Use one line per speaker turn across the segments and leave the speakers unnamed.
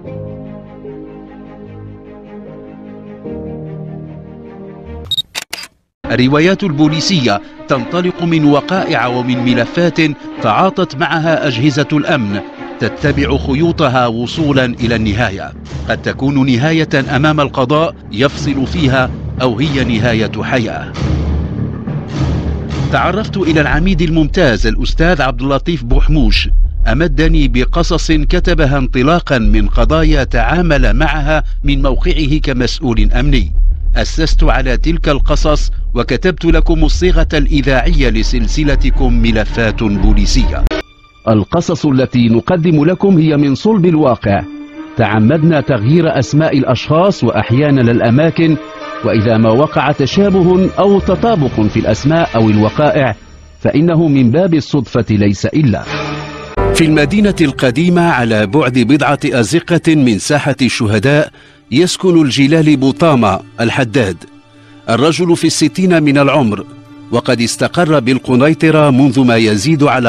الروايات البوليسية تنطلق من وقائع ومن ملفات تعاطت معها أجهزة الأمن تتبع خيوطها وصولا إلى النهاية. قد تكون نهاية أمام القضاء يفصل فيها، أو هي نهاية حياة. تعرفت إلى العميد الممتاز الأستاذ عبد اللطيف بوحموش، أمدني بقصص كتبها انطلاقا من قضايا تعامل معها من موقعه كمسؤول أمني. أسست على تلك القصص وكتبت لكم الصيغة الإذاعية لسلسلتكم ملفات بوليسية. القصص التي نقدم لكم هي من صلب الواقع. تعمدنا تغيير أسماء الأشخاص وأحيانا الأماكن، وإذا ما وقع تشابه أو تطابق في الأسماء أو الوقائع فإنه من باب الصدفة ليس إلا. في المدينة القديمة على بعد بضعة أزقة من ساحة الشهداء يسكن الجلال بوطامة الحداد، الرجل في 60 من العمر، وقد استقر بالقنيطرة منذ ما يزيد على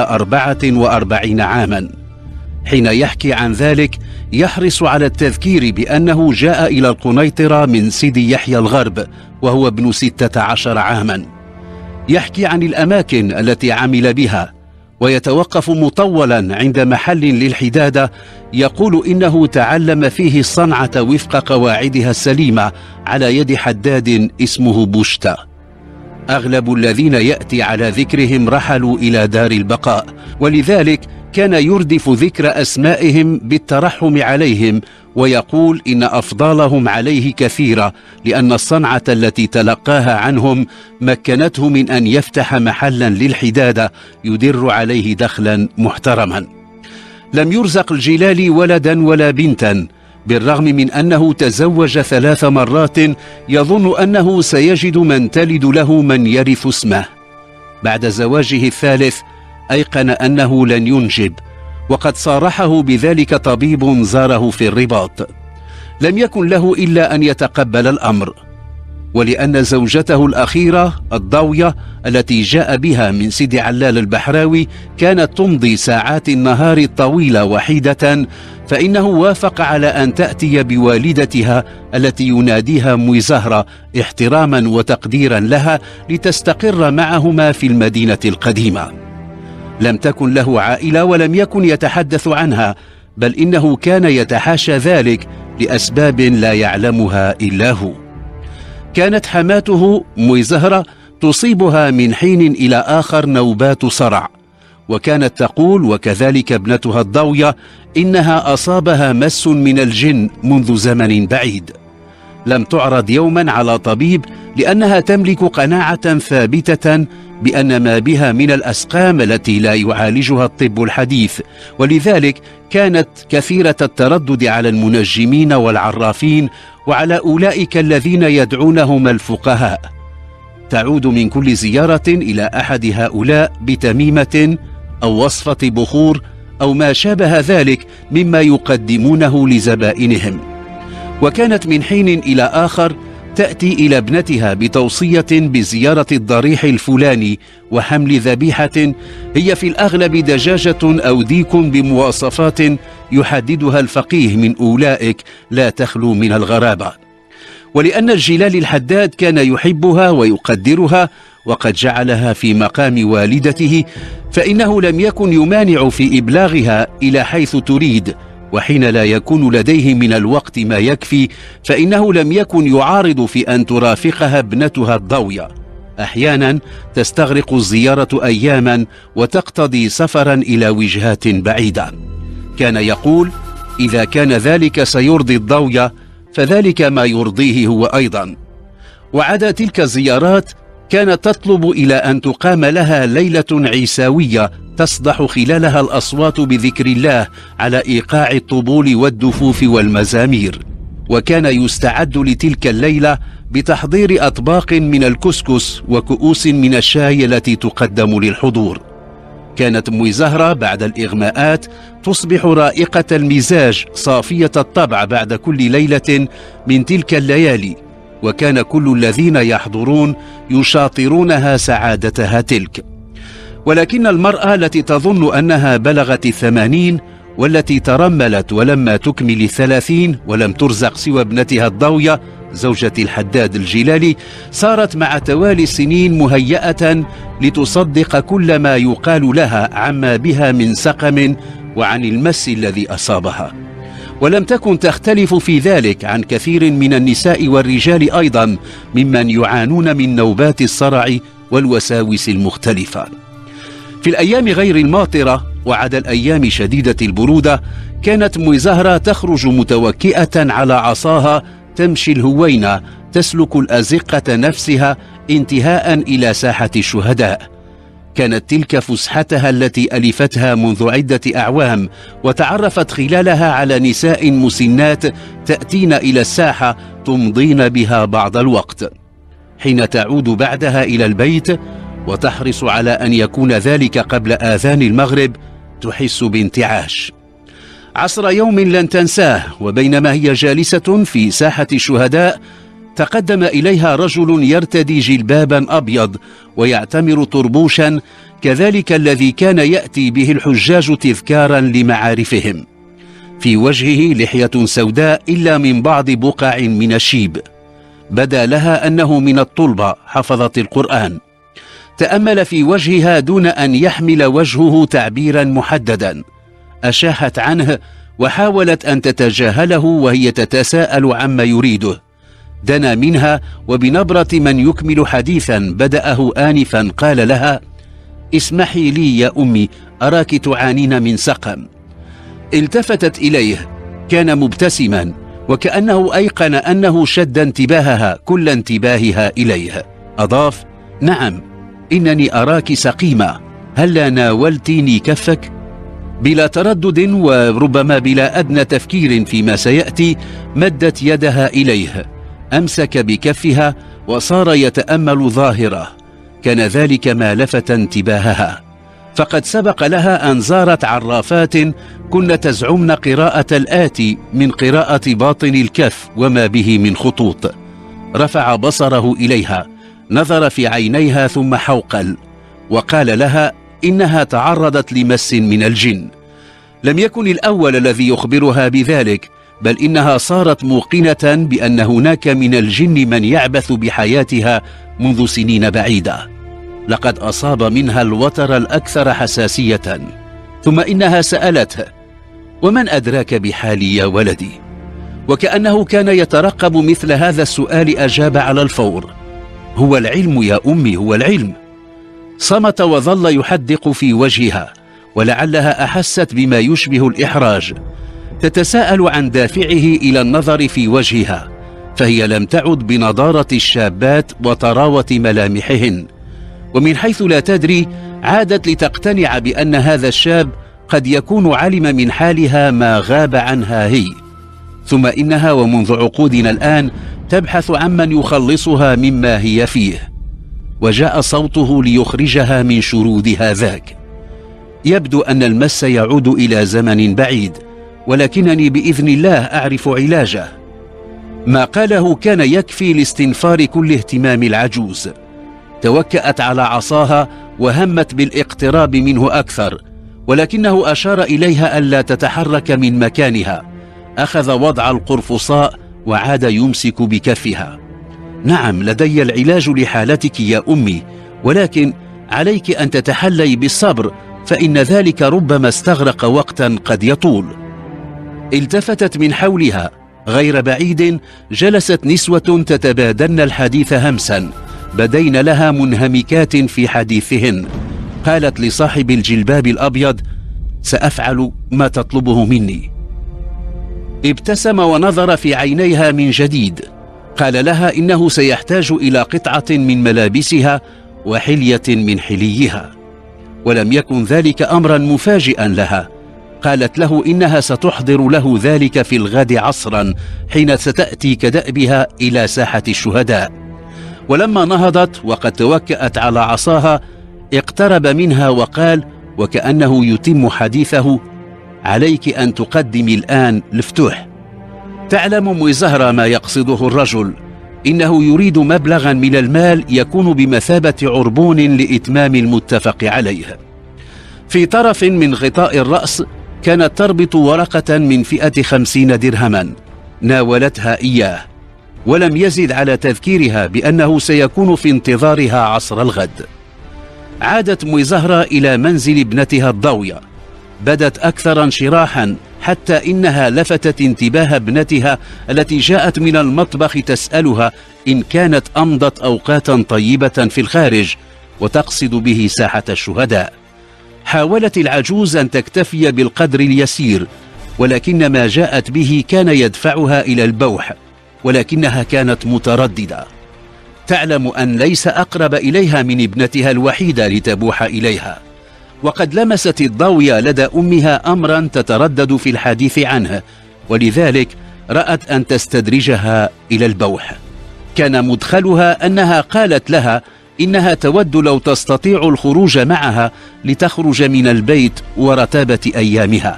44 عاما. حين يحكي عن ذلك يحرص على التذكير بأنه جاء إلى القنيطرة من سيدي يحيى الغرب وهو ابن 16 عاما. يحكي عن الأماكن التي عمل بها، ويتوقف مطولا عند محل للحدادة يقول إنه تعلم فيه الصنعة وفق قواعدها السليمة على يد حداد اسمه بوشتا. أغلب الذين يأتي على ذكرهم رحلوا إلى دار البقاء، ولذلك كان يردف ذكر أسمائهم بالترحم عليهم، ويقول إن أفضالهم عليه كثيرة، لأن الصنعة التي تلقاها عنهم مكنته من أن يفتح محلا للحدادة يدر عليه دخلا محترما. لم يرزق الجلالي ولدا ولا بنتا، بالرغم من أنه تزوج 3 مرات يظن أنه سيجد من تلد له من يرث اسمه. بعد زواجه الثالث أيقن أنه لن ينجب، وقد صارحه بذلك طبيب زاره في الرباط. لم يكن له إلا أن يتقبل الأمر، ولأن زوجته الأخيرة الضوية التي جاء بها من سيدي علال البحراوي كانت تمضي ساعات النهار الطويلة وحيدة، فإنه وافق على أن تأتي بوالدتها التي يناديها موي زهرة احتراما وتقديرا لها لتستقر معهما في المدينة القديمة. لم تكن له عائلة ولم يكن يتحدث عنها، بل إنه كان يتحاشى ذلك لأسباب لا يعلمها إلا هو. كانت حماته موي زهرة تصيبها من حين إلى آخر نوبات صرع، وكانت تقول وكذلك ابنتها الضوية إنها أصابها مس من الجن منذ زمن بعيد. لم تعرض يوما على طبيب لأنها تملك قناعة ثابتة بأن ما بها من الأسقام التي لا يعالجها الطب الحديث، ولذلك كانت كثيرة التردد على المنجمين والعرافين وعلى أولئك الذين يدعونهم الفقهاء. تعود من كل زيارة إلى أحد هؤلاء بتميمة أو وصفة بخور أو ما شابه ذلك مما يقدمونه لزبائنهم. وكانت من حين إلى آخر تأتي إلى ابنتها بتوصية بزيارة الضريح الفلاني وحمل ذبيحة هي في الأغلب دجاجة أو ديك بمواصفات يحددها الفقيه من أولئك لا تخلو من الغرابة. ولأن الجلال الحداد كان يحبها ويقدرها وقد جعلها في مقام والدته، فإنه لم يكن يمانع في إبلاغها إلى حيث تريد، وحين لا يكون لديه من الوقت ما يكفي فإنه لم يكن يعارض في أن ترافقها ابنتها الضوية. أحيانا تستغرق الزيارة أياما وتقتضي سفرا إلى وجهات بعيدة. كان يقول إذا كان ذلك سيرضي الضوية فذلك ما يرضيه هو أيضا. وعدا تلك الزيارات كانت تطلب إلى أن تقام لها ليلة عيساوية تصدح خلالها الأصوات بذكر الله على إيقاع الطبول والدفوف والمزامير. وكان يستعد لتلك الليلة بتحضير أطباق من الكسكس وكؤوس من الشاي التي تقدم للحضور. كانت موي زهرة بعد الإغماءات تصبح رائقة المزاج صافية الطبع بعد كل ليلة من تلك الليالي، وكان كل الذين يحضرون يشاطرونها سعادتها تلك. ولكن المرأة التي تظن أنها بلغت 80 والتي ترملت ولما تكمل 30 ولم ترزق سوى ابنتها الضوية زوجة الحداد الجلالي، صارت مع توالي السنين مهيئة لتصدق كل ما يقال لها عما بها من سقم وعن المس الذي أصابها. ولم تكن تختلف في ذلك عن كثير من النساء والرجال أيضا ممن يعانون من نوبات الصرع والوساوس المختلفة. في الأيام غير الماطرة وعدا الأيام شديدة البرودة كانت أم زهرة تخرج متوكئة على عصاها تمشي الهوينة تسلك الأزقة نفسها انتهاء إلى ساحة الشهداء. كانت تلك فسحتها التي ألفتها منذ عدة أعوام، وتعرفت خلالها على نساء مسنات تأتين إلى الساحة تمضين بها بعض الوقت. حين تعود بعدها إلى البيت وتحرص على أن يكون ذلك قبل آذان المغرب تحس بانتعاش. عصر يوم لن تنساه، وبينما هي جالسة في ساحة الشهداء تقدم إليها رجل يرتدي جلبابا أبيض ويعتمر طربوشا كذلك الذي كان يأتي به الحجاج تذكارا لمعارفهم. في وجهه لحية سوداء إلا من بعض بقع من الشيب، بدا لها أنه من الطلبة حفظت القرآن. تأمل في وجهها دون أن يحمل وجهه تعبيرا محددا، أشاحت عنه وحاولت أن تتجاهله وهي تتساءل عما يريده. دنا منها وبنبرة من يكمل حديثا بدأه آنفا قال لها: اسمحي لي يا أمي، أراك تعانين من سقم. التفتت إليه، كان مبتسما وكأنه أيقن أنه شد انتباهها كل انتباهها إليه. أضاف: نعم، إنني أراك سقيمة، هلا ناولتيني كفك؟ بلا تردد وربما بلا أدنى تفكير فيما سيأتي مدت يدها إليه، أمسك بكفها وصار يتأمل ظاهره. كان ذلك ما لفت انتباهها، فقد سبق لها أن زارت عرافات كن تزعمن قراءة الآتي من قراءة باطن الكف وما به من خطوط. رفع بصره إليها، نظر في عينيها ثم حوقل وقال لها إنها تعرضت لمس من الجن. لم يكن الأول الذي يخبرها بذلك، بل إنها صارت موقنة بأن هناك من الجن من يعبث بحياتها منذ سنين بعيدة. لقد أصاب منها الوتر الأكثر حساسية. ثم إنها سألته: ومن أدراك بحالي يا ولدي؟ وكأنه كان يترقب مثل هذا السؤال أجاب على الفور: هو العلم يا أمي، هو العلم. صمت وظل يحدق في وجهها، ولعلها أحست بما يشبه الإحراج، تتساءل عن دافعه إلى النظر في وجهها، فهي لم تعد بنضارة الشابات وطراوة ملامحهن، ومن حيث لا تدري عادت لتقتنع بأن هذا الشاب قد يكون علم من حالها ما غاب عنها هي. ثم إنها ومنذ عقودنا الآن تبحث عمن يخلصها مما هي فيه. وجاء صوته ليخرجها من شرودها ذاك: يبدو أن المس يعود إلى زمن بعيد، ولكنني بإذن الله أعرف علاجه. ما قاله كان يكفي لاستنفار كل اهتمام العجوز. توكأت على عصاها وهمت بالاقتراب منه أكثر، ولكنه أشار إليها ألا تتحرك من مكانها. أخذ وضع القرفصاء وعاد يمسك بكفها. نعم، لدي العلاج لحالتك يا أمي، ولكن عليك أن تتحلي بالصبر، فإن ذلك ربما استغرق وقتا قد يطول. التفتت من حولها، غير بعيد جلست نسوة تتبادلن الحديث همسا، بدين لها منهمكات في حديثهن. قالت لصاحب الجلباب الأبيض: سأفعل ما تطلبه مني. ابتسم ونظر في عينيها من جديد. قال لها إنه سيحتاج إلى قطعة من ملابسها وحلية من حليها، ولم يكن ذلك أمرا مفاجئا لها. قالت له إنها ستحضر له ذلك في الغد عصرا حين ستأتي كدأبها إلى ساحة الشهداء. ولما نهضت وقد توكأت على عصاها اقترب منها وقال وكأنه يتم حديثه: عليك أن تقدمي الآن الفتوح. تعلم أم زهرة ما يقصده الرجل، إنه يريد مبلغا من المال يكون بمثابة عربون لإتمام المتفق عليه. في طرف من غطاء الرأس كانت تربط ورقة من فئة 50 درهما ناولتها إياه، ولم يزد على تذكيرها بأنه سيكون في انتظارها عصر الغد. عادت ميزهرة إلى منزل ابنتها الضاوية، بدت أكثر انشراحا حتى إنها لفتت انتباه ابنتها التي جاءت من المطبخ تسألها إن كانت أمضت أوقاتا طيبة في الخارج، وتقصد به ساحة الشهداء. حاولت العجوز أن تكتفي بالقدر اليسير، ولكن ما جاءت به كان يدفعها إلى البوح، ولكنها كانت مترددة. تعلم أن ليس أقرب إليها من ابنتها الوحيدة لتبوح إليها، وقد لمست الضاوية لدى أمها أمرا تتردد في الحديث عنه، ولذلك رأت أن تستدرجها إلى البوح. كان مدخلها أنها قالت لها إنها تود لو تستطيع الخروج معها لتخرج من البيت ورتابة أيامها.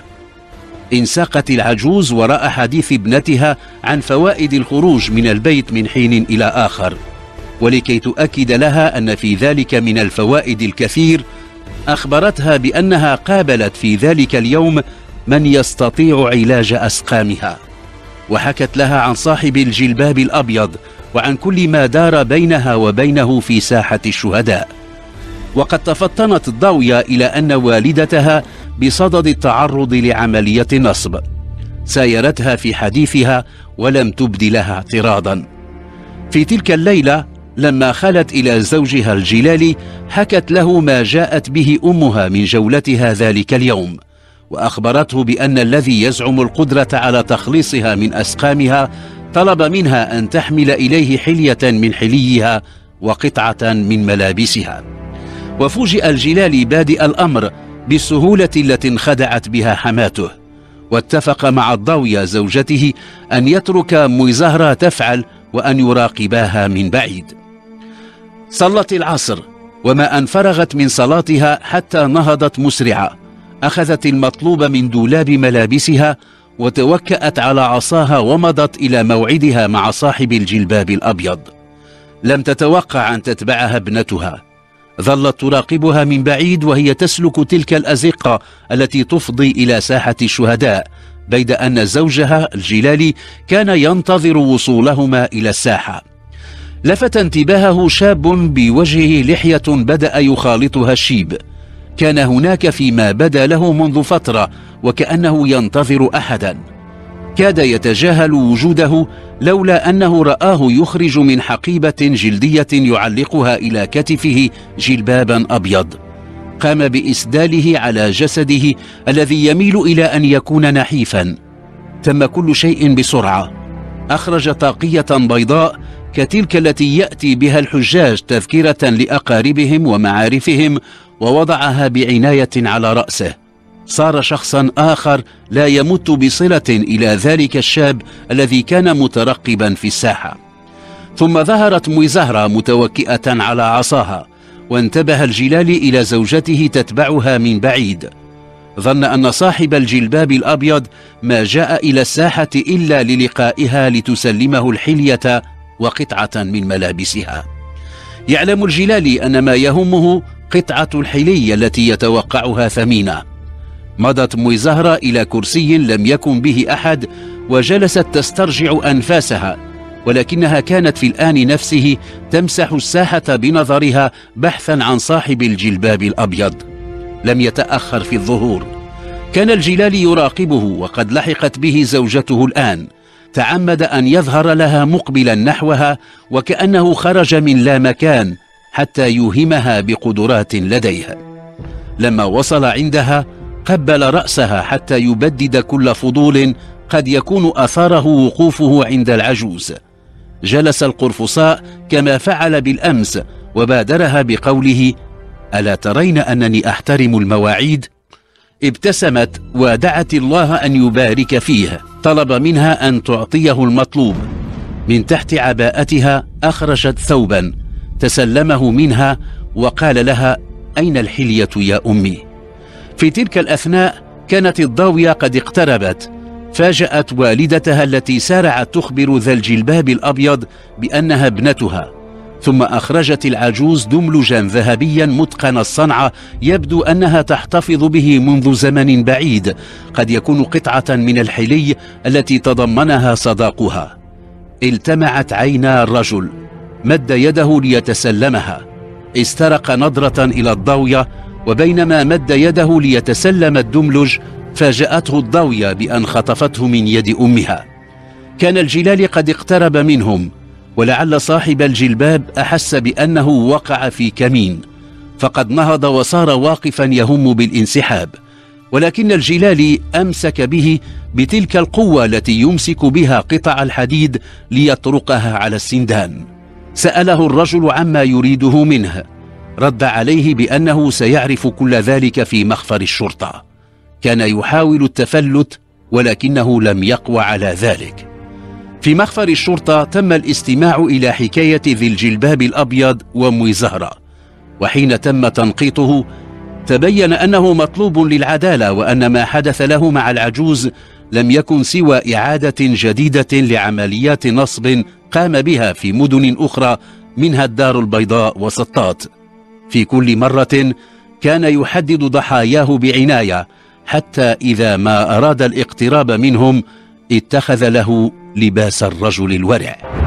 انساقت العجوز وراء حديث ابنتها عن فوائد الخروج من البيت من حين إلى آخر، ولكي تؤكد لها أن في ذلك من الفوائد الكثير، أخبرتها بأنها قابلت في ذلك اليوم من يستطيع علاج أسقامها، وحكت لها عن صاحب الجلباب الأبيض وعن كل ما دار بينها وبينه في ساحة الشهداء. وقد تفطنت الضاوية إلى أن والدتها بصدد التعرض لعملية نصب. سايرتها في حديثها ولم تبد لها اعتراضا. في تلك الليلة لما خلت إلى زوجها الجلالي، حكت له ما جاءت به أمها من جولتها ذلك اليوم، وأخبرته بأن الذي يزعم القدرة على تخليصها من أسقامها طلب منها أن تحمل إليه حلية من حليها وقطعة من ملابسها. وفوجئ الجلالي بادئ الأمر بالسهولة التي انخدعت بها حماته، واتفق مع الضاوية زوجته أن يترك ميزهرة تفعل وأن يراقباها من بعيد. صلت العصر، وما أن فرغت من صلاتها حتى نهضت مسرعة، أخذت المطلوب من دولاب ملابسها وتوكأت على عصاها ومضت إلى موعدها مع صاحب الجلباب الأبيض. لم تتوقع أن تتبعها ابنتها، ظلت تراقبها من بعيد وهي تسلك تلك الأزقة التي تفضي إلى ساحة الشهداء، بيد أن زوجها الجلالي كان ينتظر وصولهما إلى الساحة. لفت انتباهه شاب بوجهه لحية بدأ يخالطها الشيب، كان هناك فيما بدا له منذ فترة وكأنه ينتظر أحدا، كاد يتجاهل وجوده لولا أنه رآه يخرج من حقيبة جلدية يعلقها إلى كتفه جلبابا أبيض. قام بإسداله على جسده الذي يميل إلى أن يكون نحيفا. تم كل شيء بسرعة. أخرج طاقية بيضاء كتلك التي يأتي بها الحجاج تذكرة لأقاربهم ومعارفهم، ووضعها بعناية على رأسه. صار شخصا آخر لا يمت بصلة إلى ذلك الشاب الذي كان مترقبا في الساحة. ثم ظهرت ميزهرة متوكئة على عصاها، وانتبه الجلالي إلى زوجته تتبعها من بعيد. ظن أن صاحب الجلباب الأبيض ما جاء إلى الساحة إلا للقائها لتسلمه الحلية وقطعة من ملابسها. يعلم الجلالي أن ما يهمه قطعة الحلي التي يتوقعها ثمينة. مضت ميزهرة إلى كرسي لم يكن به أحد وجلست تسترجع أنفاسها، ولكنها كانت في الآن نفسه تمسح الساحة بنظرها بحثا عن صاحب الجلباب الأبيض. لم يتأخر في الظهور. كان الجلالي يراقبه وقد لحقت به زوجته الآن. تعمد أن يظهر لها مقبلا نحوها وكأنه خرج من لا مكان حتى يوهمها بقدرات لديه. لما وصل عندها قبل رأسها حتى يبدد كل فضول قد يكون أثاره وقوفه عند العجوز. جلس القرفصاء كما فعل بالأمس وبادرها بقوله: ألا ترين أنني أحترم المواعيد؟ ابتسمت ودعت الله أن يبارك فيه. طلب منها أن تعطيه المطلوب. من تحت عباءتها أخرجت ثوبا تسلمه منها وقال لها: أين الحلية يا أمي؟ في تلك الأثناء كانت الضاوية قد اقتربت. فاجأت والدتها التي سارعت تخبر ذا الجلباب الأبيض بأنها ابنتها، ثم أخرجت العجوز دملجا ذهبيا متقن الصنعة يبدو أنها تحتفظ به منذ زمن بعيد، قد يكون قطعة من الحلي التي تضمنها صداقها. التمعت عينا الرجل، مد يده ليتسلمها، استرق نظرة إلى الضوية، وبينما مد يده ليتسلم الدملج فاجأته الضوية بأن خطفته من يد أمها. كان الجلالي قد اقترب منهم، ولعل صاحب الجلباب أحس بأنه وقع في كمين، فقد نهض وصار واقفا يهم بالانسحاب، ولكن الجلالي أمسك به بتلك القوة التي يمسك بها قطع الحديد ليطرقها على السندان. سأله الرجل عما يريده منه، رد عليه بأنه سيعرف كل ذلك في مخفر الشرطة. كان يحاول التفلت ولكنه لم يقوى على ذلك. في مخفر الشرطة تم الاستماع إلى حكاية ذي الجلباب الأبيض وأم زهرة، وحين تم تنقيطه تبين أنه مطلوب للعدالة، وأن ما حدث له مع العجوز لم يكن سوى إعادة جديدة لعمليات نصب قام بها في مدن أخرى منها الدار البيضاء وسطات. في كل مرة كان يحدد ضحاياه بعناية، حتى إذا ما أراد الاقتراب منهم اتخذ له لباس الرجل الورع.